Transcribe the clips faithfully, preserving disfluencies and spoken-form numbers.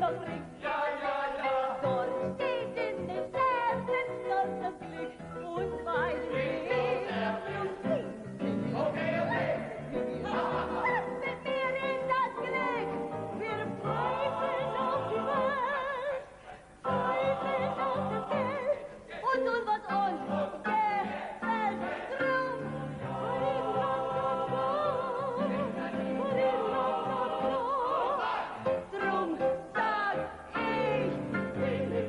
Fabrik. Ja, ja, ja. Dort steht in den Sternen, dass das Glück uns weit bringt. Okay, okay. Das wird mir in das Glück. Wir pfeifen auf die Welt, pfeifen auf das Geld und tun, was uns gefällt. Drum, drum sag ich, will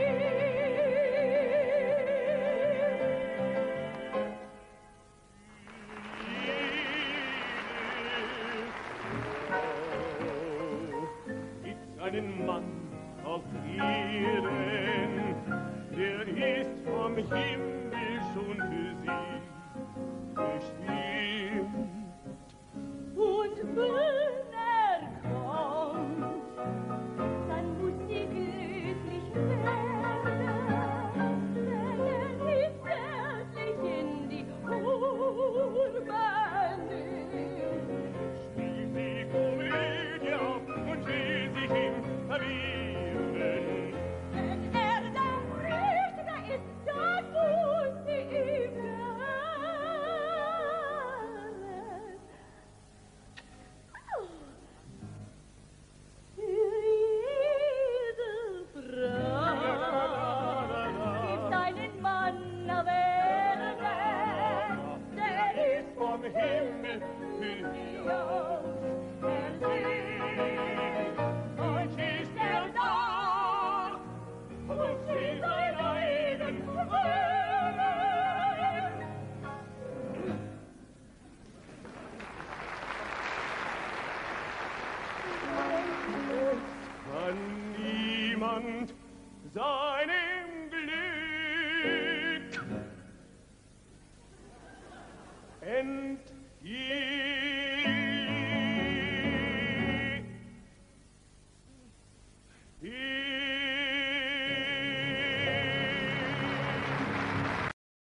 Gibt's einen Mann auf Erden, der ist vom Himmel schon für sie bestimmt. und wenn er kommt, dann muss sie glücklich werden, denn er ist zärtlich in die Urban nimmt. Spielt die Komödie auf und will sich ihm verlieren. Wenn er der Richtige ist, dann muss sie ihm gefallen. Für jede Frau gibt einen Mann auf Erden, der ist Vom Himmel für sie auserwählt. Und ist er da, und sie sein eigen Welt. kann niemand seinem Glück entgehen.